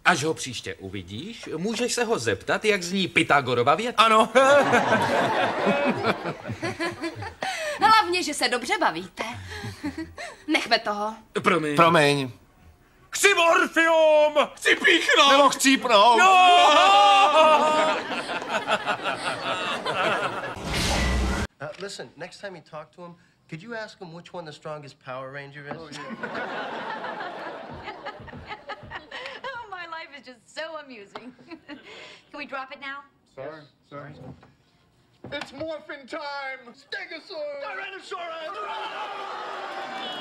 Až ho příště uvidíš, můžeš se ho zeptat, jak zní Pythagorova věta. Ano. Hlavně, že se dobře bavíte. Nechme toho. Promiň. Chci morfium! Chci píchnout! Nebo chcípnout. Listen, next time you talk to him, could you ask him which one the strongest Power Ranger is? Oh, my life is just so amusing. Can we drop it now? Sorry. It's morphin' time! Stegosaurus! Tyrannosaurus!